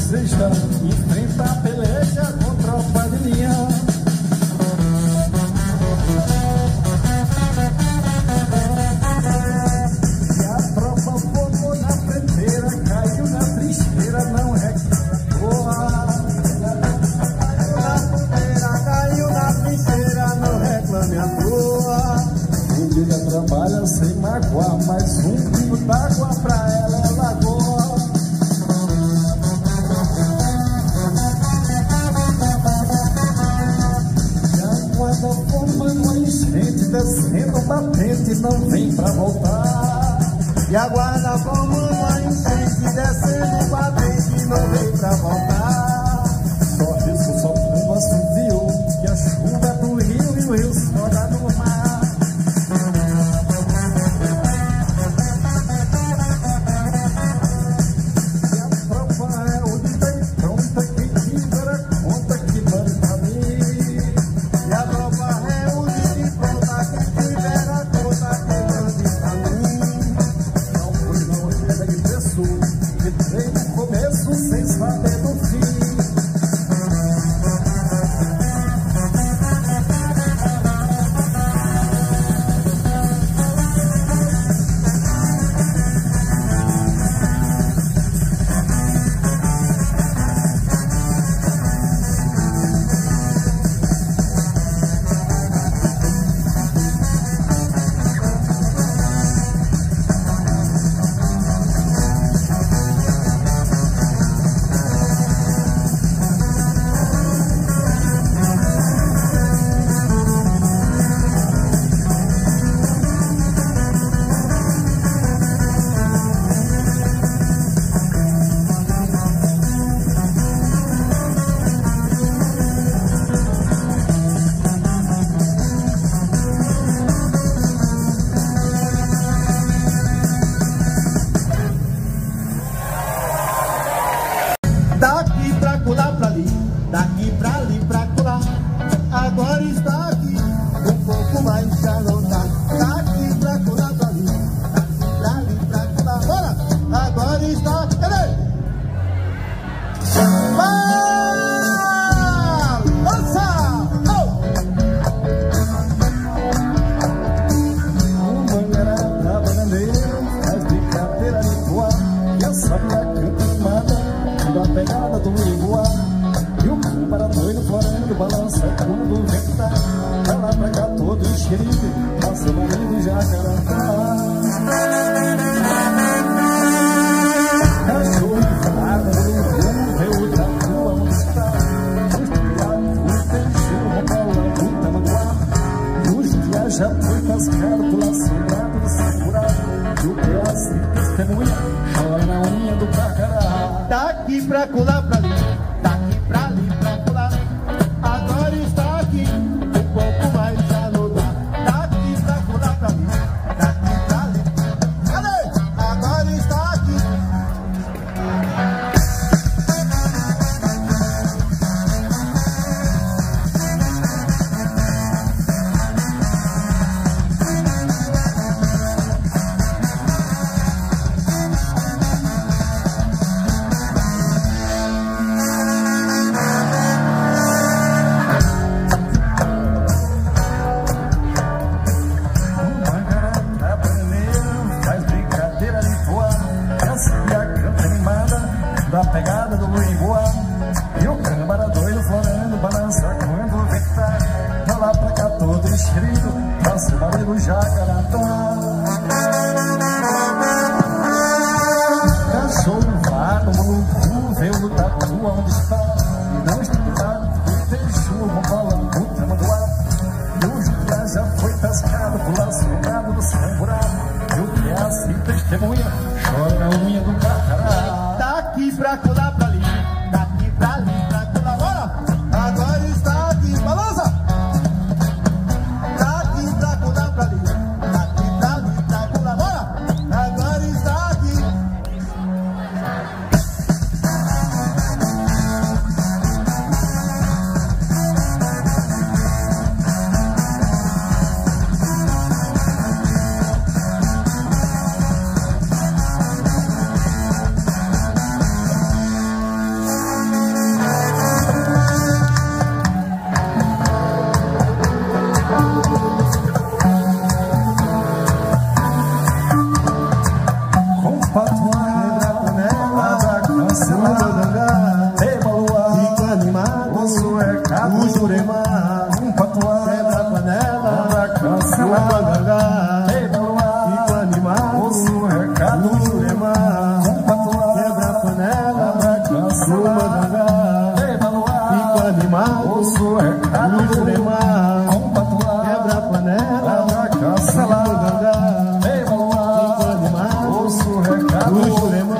sexta, enfrenta a peleja contra o Padrinha. E a tropa formou na fronteira, caiu na trincheira, não reclama. Caiu na trincheira, não reclame à toa. Um dia trabalha sem magoar, mas um pingo d'água pra ela é lagoa. E a guarda formando uma enchente, descendo batente, não vem pra voltar. E a guarda formando uma enchente, descendo batente, não vem pra voltar. Só isso, só quando assoviu, que a chuva é do rio e o rio só dá no mar. Daqui pra colar pra ali, daqui pra ali pra colar. Agora está aqui, um pouco mais já não tá. Daqui pra colar pra ali, daqui pra ali pra colar. Bora! Agora está aqui, cadê? Lança! Mangueira da bananeira, faz brincadeira de voar. E a sabia canta animada da pegada do iguá. E o câmara doido florando, balança quando o vento tá. Vai lá pra cá todo enxerido, passa o marido já Jacarandá. Cachorro inflado, veio da rua onde está. O peixinho rolando, o tamanduá. E os dias já foi cascado, pula sobrado do segurado. E o pedaço testemunha, chora na unha do cacará. Daqui pra colar pra ali, daqui pra ali pra colar. Agora está aqui, um pouco mais já não dá. Daqui pra colar pra ali, daqui pra ali. Cadê? Agora está aqui. Da pegada do iguá. E o câmara doido florando, balança quando o vento tá. Vai lá pra cá todo enxerido, passa o barulho Jacarandá. Cachorro vago, maluco, veio no tatu onde está. E não estudado, o peixe, o rolando, o tamanduá. E o Juliá já foi pescado, pula sobrado do samburado. E o que é assim testemunha, chora na unha do cacará. Daqui pra colar pra ali, daqui pra ali pra colar. Bora! Agora está aqui, balança! Daqui pra colar pra ali, daqui pra ali pra colar. Bora! Agora está aqui. recado, o Jurema, um patuá, quebra a panela, quebra a cancela, uma gangá, quebra o ar, fico animado, ouço o recado, o Jurema, um patuá, quebra a panela, quebra a cancela, uma gangá, quebra o ar, fico animado, ouço o recado, o Jurema, um patuá, quebra a panela, quebra a cancela, uma gangá, quebra o fico ar, animado, ouço o recado, o Jurema.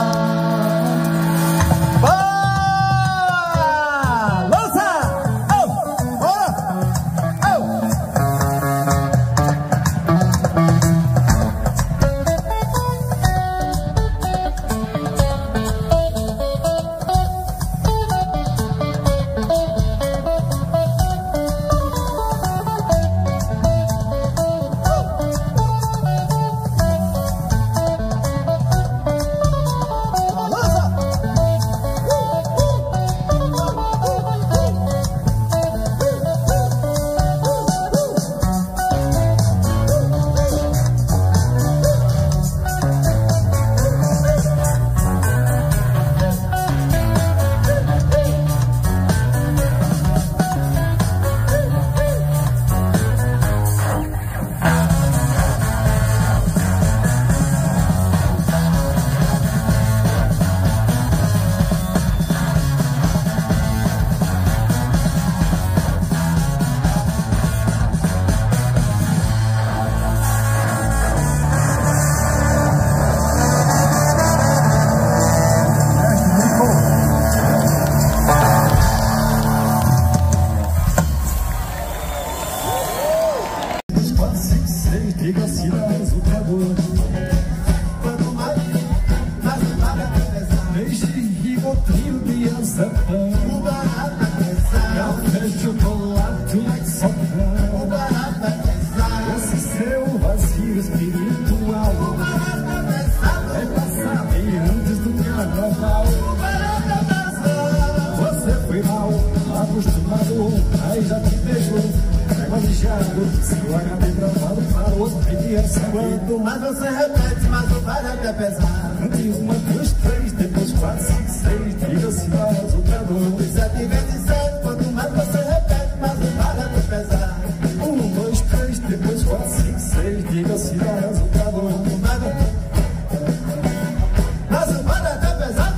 Diga se dá resultado. Quanto mais paga pesar. Deixe ribotril de ançapão. O barato é pesar. Café, chocolate, lexotan. O barato é pesar. Esse seu vazio espiritual. O barato é pesado. É passado e antes do carnaval. O barato é pesado. Você foi mal, acostumado, aí já te deixou. Se o HD travado para o outro criança. Quanto mais você repete, mais o barato é pesado. Antes 1, 2, 3, depois 4, 5, 6. Diga-se dá resultado. 7 vezes 7. Quanto mais você repete, mais o barato é pesado. 1, 2, 3, depois 4, 5, 6. Diga-se dá resultado. Mas o barato é pesado.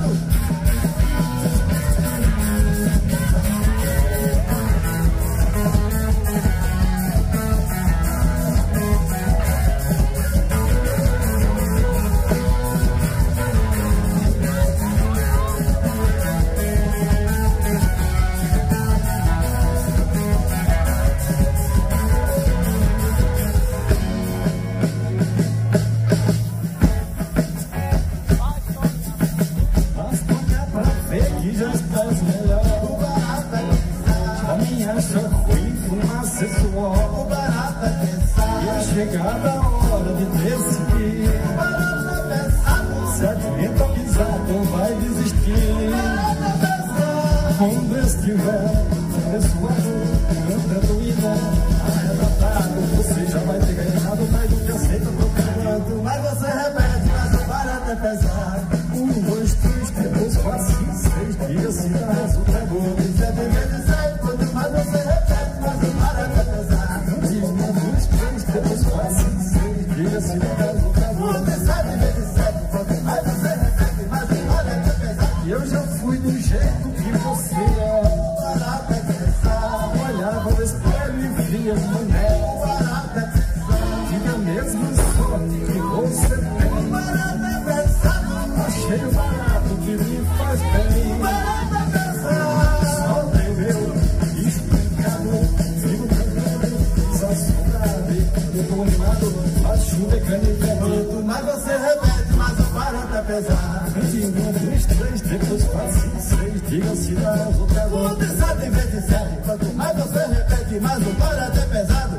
Que já estás melhor. O barato é pesado. A minha acha ruim, fumaça e suor. O barato é pesado. E a chegada a hora de decidir. O barato é pesado. Se adianta pisar, não vai desistir. O barato é pesado. Quando estiver abençoado, cantando e arrebatado, você já vai ter ganhado mais do que aceita procurando. Quanto mais você repete, mais o barato é pesado. 1, 2, 3, depois 4, 5, 6. Diga-se dá resultado. 7 vezes 7. Quanto mais você repete, mais o barato é pesado. 1, 2, 3, depois 4, 5, 6. Diga-se dá resultado. 7 vezes 7. Quanto mais você repete, mais o barato é pesado. E eu já fui do jeito que você é. O barato é pesado. Olhava no espelho e via mané. O barato é pesado. Tinha mesmo sorte que você tem. O barato é pesado. Achei o barato que me faz bem. O barato é pesado. Só bebeu, explicado, vivo cantando, desassombrado. Eu tô animado, a chuva é canivete. Quanto mais você repete, mais o barato é pesado. 1, 2, 3, depois 4, 5, 6. Diga-se dá resultado. 7 vezes 7. Quanto mais você repete, mais o barato é pesado.